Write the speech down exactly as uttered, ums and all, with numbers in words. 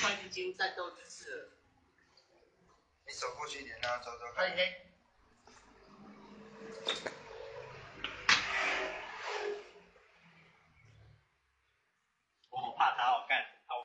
他已经进入战斗姿势了。 你走过去一点，让他走走看。 他已经